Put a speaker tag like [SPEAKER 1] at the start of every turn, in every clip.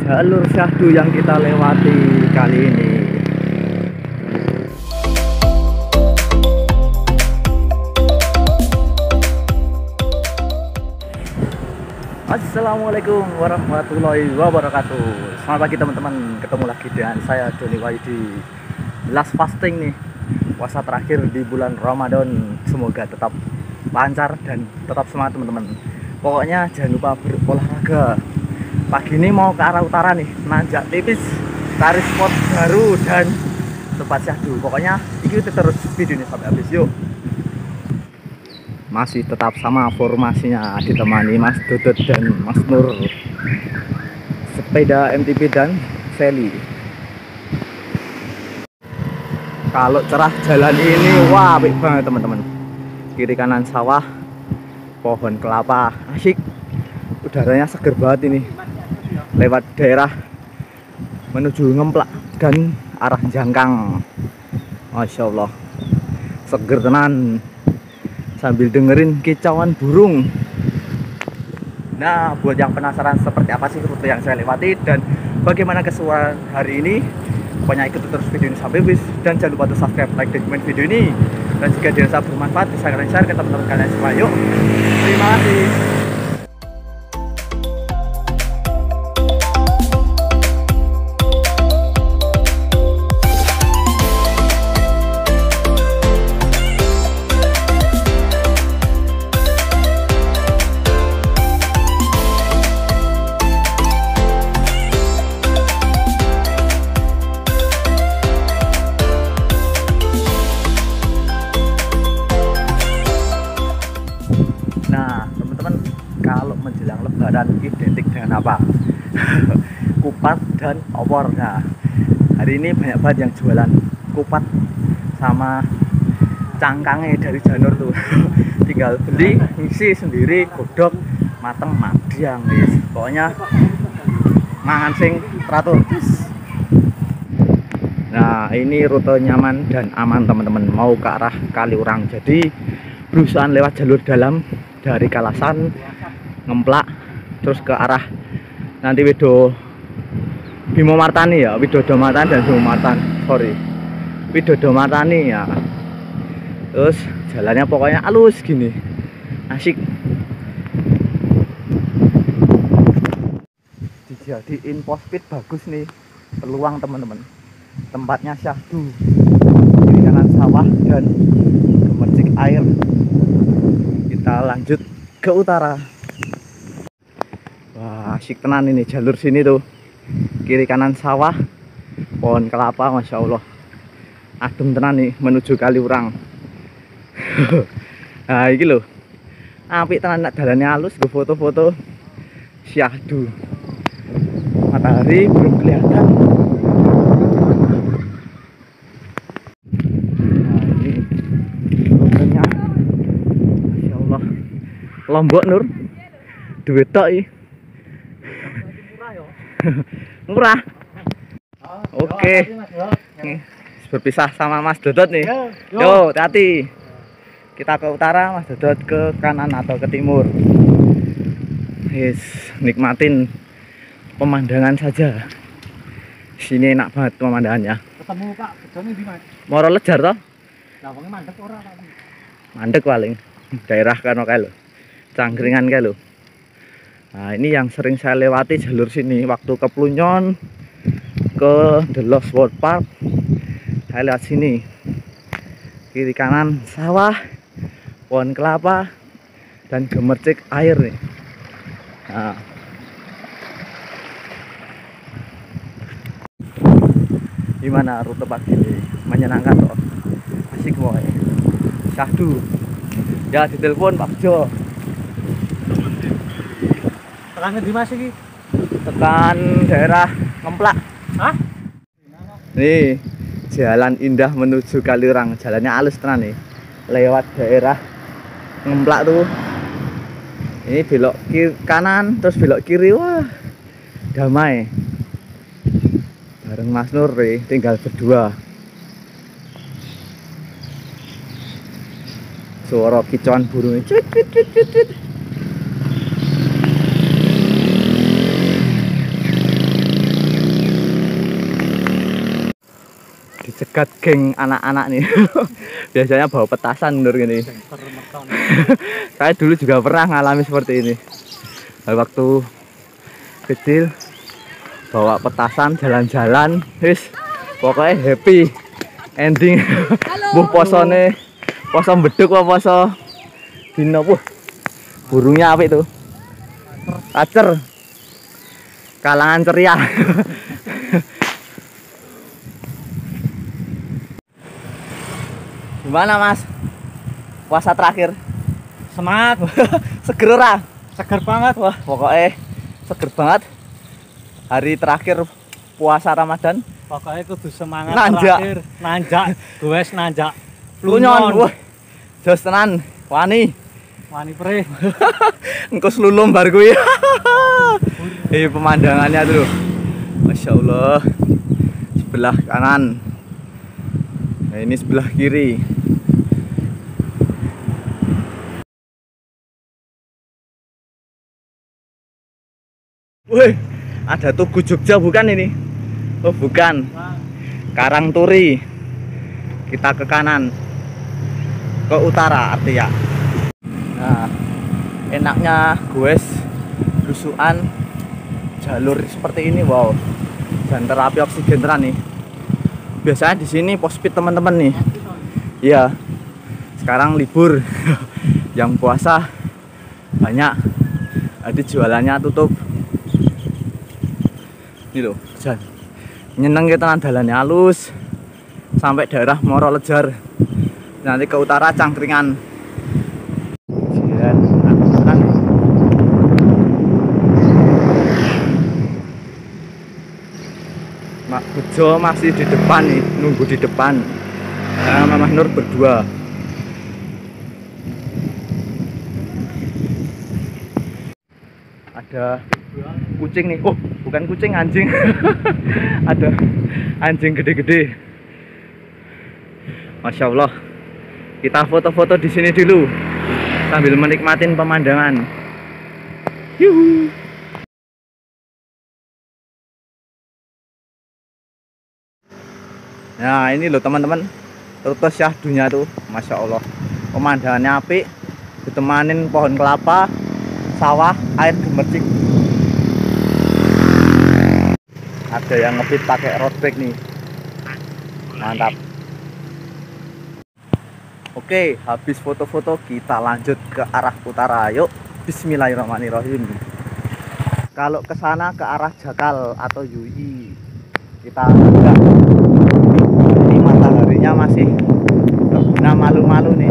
[SPEAKER 1] jalur syahdu yang kita lewati kali ini. Assalamualaikum warahmatullahi wabarakatuh. Selamat pagi teman-teman, ketemu lagi dengan saya Doni Wahyudi. Last fasting nih, puasa terakhir di bulan Ramadan. Semoga tetap lancar dan tetap semangat teman-teman. Pokoknya jangan lupa berolahraga. Pagi ini mau ke arah utara nih, nanjak tipis, cari spot baru dan tempat syahdu. Pokoknya ikuti terus video ini sampai habis, yuk. Masih tetap sama formasinya, ditemani Mas Dodot dan Mas Nur, sepeda MTB dan Sally. Kalau cerah jalan ini, wah apik banget teman-teman. Kiri kanan sawah, pohon kelapa, asik. Udaranya seger banget ini. Lewat daerah menuju Ngemplak dan arah Jangkang. Masya Allah, seger tenan. Sambil dengerin kicauan burung. Nah, buat yang penasaran seperti apa sih rute yang saya lewati dan bagaimana keseruan hari ini, pokoknya ikuti terus video ini sampai habis. Dan jangan lupa untuk subscribe, like, dan komen video ini. Dan jika dirasa bermanfaat, bisa kalian share ke teman-teman kalian semua. Yuk, terima kasih. Nah teman-teman, kalau menjelang lebaran identik dengan apa? Kupat dan opor. Nah hari ini banyak banget yang jualan kupat sama cangkangnya dari janur tuh. Tinggal beli, ngisi sendiri, godok, mateng, madiang guys. Pokoknya mangan sing teratur. Nah ini rute nyaman dan aman teman-teman, mau ke arah Kaliurang. Jadi berusaha lewat jalur dalam dari Kalasan, Ngemplak, terus ke arah nanti Bimo Martani ya, Widodo Martani dan Bimo Martani, Widodo Martani ya. Terus jalannya pokoknya halus gini, asik. Dijadiin pospit bagus nih, peluang teman-teman. Tempatnya syahdu, kiri kanan sawah dan gemercik air. Kita lanjut ke utara. Wah asik tenan ini jalur sini tuh, kiri kanan sawah, pohon kelapa, masya Allah, adem tenan nih menuju Kaliurang. Nah ini loh, apik tenan, jalannya halus, gue foto-foto syahdu. Matahari belum kelihatan. Lombok Nur, duit tok iki. Murah. Oke. Berpisah sama Mas Dodot nih. Yo, hati-hati. Kita ke utara, Mas Dodot ke kanan atau ke timur. Yes, nikmatin pemandangan saja. Sini enak banget pemandangannya.
[SPEAKER 2] Ketemu Pak, bojone ndi Mas?
[SPEAKER 1] Moro Lejar toh?
[SPEAKER 2] Lah wong mandek ora Pak.
[SPEAKER 1] Mandek paling. Daerah kano kae lho. Cangkringan kae lho. Nah, ini yang sering saya lewati jalur sini waktu ke Plunyon, ke The Lost World Park. Saya lewat sini. Kiri kanan sawah, pohon kelapa dan gemercik air nih. Nah. Gimana rute pagi ini? Menyenangkan toh? Asik pokoknya. Syahdu. Ya ditelepon Pak Jo.
[SPEAKER 2] Tekan di Mas iki?
[SPEAKER 1] Tekan daerah Ngemplak.
[SPEAKER 2] Hah?
[SPEAKER 1] Nih, jalan indah menuju Kaliurang. Jalannya halus tenan nih. Lewat daerah Ngemplak tuh. Ini belok kiri kanan, terus belok kiri. Wah, damai. Bareng Mas Nur nih, tinggal berdua. Suara kicauan burung. Cut cut cut cut cut. logat geng anak-anak nih. Biasanya bawa petasan menurut ini. Saya dulu juga pernah ngalami seperti ini. Waktu kecil bawa petasan jalan-jalan, wis pokoknya happy ending. Buh posone, poso beduk apa poso dino, burungnya apa itu? Acer. Kalangan ceria. Gimana Mas? Puasa terakhir?
[SPEAKER 2] Semangat.
[SPEAKER 1] Seger ora?
[SPEAKER 2] Seger banget.
[SPEAKER 1] Wah, pokoknya seger banget. Hari terakhir puasa Ramadan.
[SPEAKER 2] Pokoknya kudu semangat
[SPEAKER 1] Nanjak.
[SPEAKER 2] terakhir. Nanjak, goes nanjak.
[SPEAKER 1] Lunyon. Wah. Jos tenan, wani.
[SPEAKER 2] Wani pre.
[SPEAKER 1] Engko slulum bar kuwi. Pemandangannya tuh. Masya Allah. Sebelah kanan. Nah, ini sebelah kiri. Wih, ada Tugu Jogja bukan ini? Oh bukan, Karangturi. Kita ke kanan, ke utara artinya. Nah, enaknya goes lusuan jalur seperti ini, wow. Dan terapi oksigen teran nih. Biasanya di sini pospit teman-teman nih. Iya. Sekarang libur. Yang puasa banyak. Jadi jualannya tutup. Ini loh, jalan. Nyeneng kita dalannya halus sampai daerah Morolejar. Nanti ke utara Cangkringan. Mak Bejo masih di depan nih, nunggu di depan. Mama Nur berdua. Ada kucing nih. Oh, bukan kucing, anjing. Ada anjing gede-gede. Masya Allah. Kita foto-foto di sini dulu sambil menikmatin pemandangan. Yuhu. Nah ini loh teman-teman, Rute Syahdunya tuh, Masya Allah. Pemandangannya apik, ditemanin pohon kelapa, sawah, air gemercik. Ada yang ngepit pakai road bike nih, mantap. Oke, habis foto-foto kita lanjut ke arah utara. Yuk, Bismillahirrahmanirrahim. Kalau ke sana ke arah Jakal atau Yui, kita enggak. Ini mataharinya masih terbenam malu-malu nih.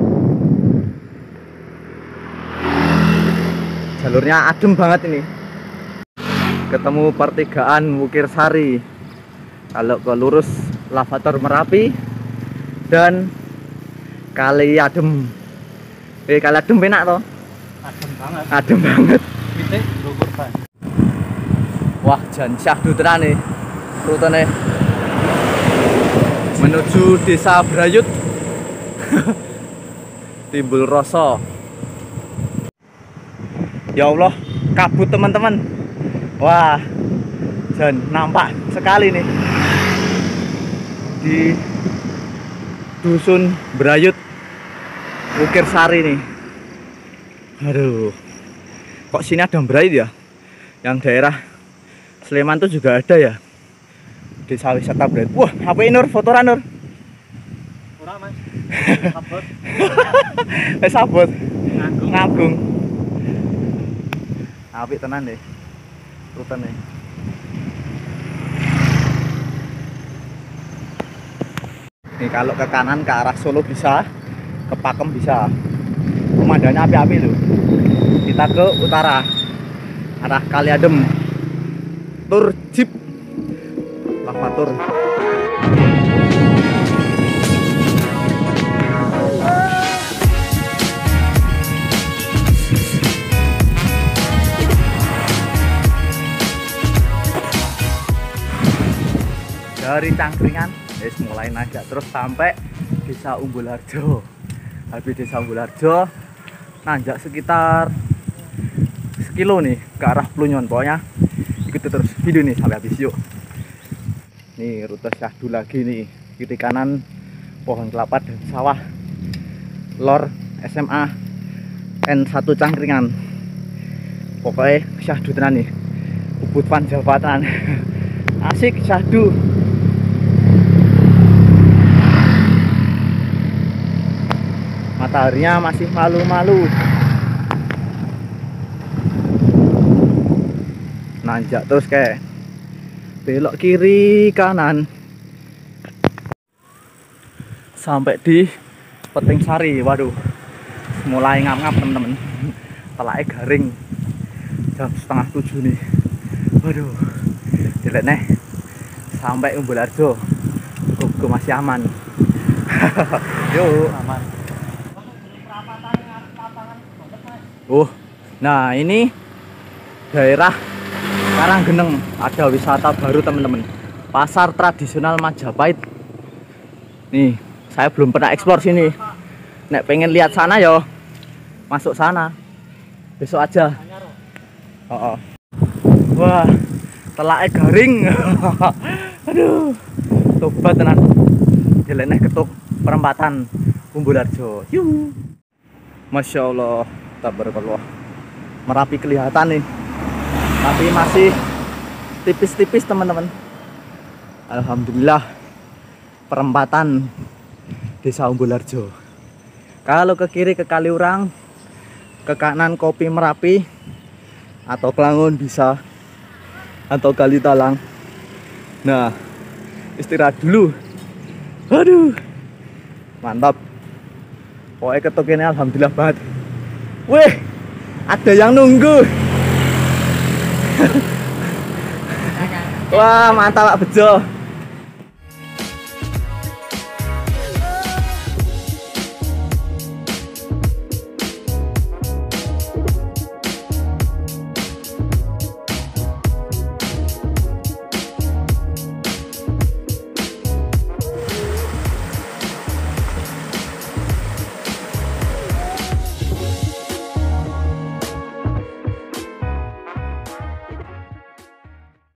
[SPEAKER 1] Jalurnya adem banget ini. Ketemu pertigaan Wukir Sari. Kalau ke lurus Lavator Merapi dan Kali Adem. Kali Adem enak toh?
[SPEAKER 2] Adem banget.
[SPEAKER 1] Adem banget.
[SPEAKER 2] Titik Kurban.
[SPEAKER 1] Wah, jan syahdu tenan nih. Rutene menuju Desa Brayut. Timbul Roso. Ya Allah, kabut teman-teman. Wah, jan nampak sekali nih di Dusun Brayut Wukir Sari nih. Aduh, kok sini ada Brayut ya? Yang daerah Sleman tuh juga ada ya, Desa Wisata Brayut. Wah, apa ini Nur? Fotoran Nur?
[SPEAKER 2] Ora Mas. Sabot.
[SPEAKER 1] Sabot.
[SPEAKER 2] Nganggung.
[SPEAKER 1] Ngagung. Apik tenan deh. Rutene. Nih kalau ke kanan ke arah Solo bisa, ke Pakem bisa. Pemandangannya api-api loh. Kita ke utara, arah Kali Adem. Tur jeep Lavator. Dari Cangkringan mulai nanjak terus sampai Desa Umbulharjo. Habis Desa Umbulharjo nanjak sekitar sekilo nih ke arah Plunyon. Pokoknya ikuti terus video nih sampai habis. Yuk, nih Rute Syahdu lagi nih. kiri kanan pohon kelapa dan sawah. Lor SMA N1 Cangkringan. Pokoknya syahdu tenan nih. Ubud pan jabatan. Asik syahdu. Mataharinya masih malu-malu. Nanjak terus kayak belok kiri kanan sampai di Peting Sari. Waduh, mulai ngap-ngap temen-temen. Telaknya garing. Jam 6:30 nih. Waduh, jelek nih. Sampai Umbularjo. Gue masih aman. Yuk, aman. Nah ini daerah Karanggeneng, ada wisata baru teman-teman. Pasar tradisional Majapahit. Nih, saya belum pernah eksplor sini. Nek pengen lihat sana yo, masuk sana. Besok aja. Oh. Wah, telaknya garing. Aduh, tobat tenan. Jeleneh ketuk perempatan Umbularjo. Yuh. Masya Allah, tabarakallah. Merapi kelihatan nih. Tapi masih tipis-tipis teman-teman. Alhamdulillah, perempatan Desa Umbularjo. Kalau ke kiri ke Kaliurang, ke kanan Kopi Merapi, atau Klangon bisa, atau Kalitalang. Nah, istirahat dulu. Aduh, mantap. Pokoknya ketuk ini alhamdulillah banget. Wih, ada yang nunggu. Wah, mantap Pak Bejo.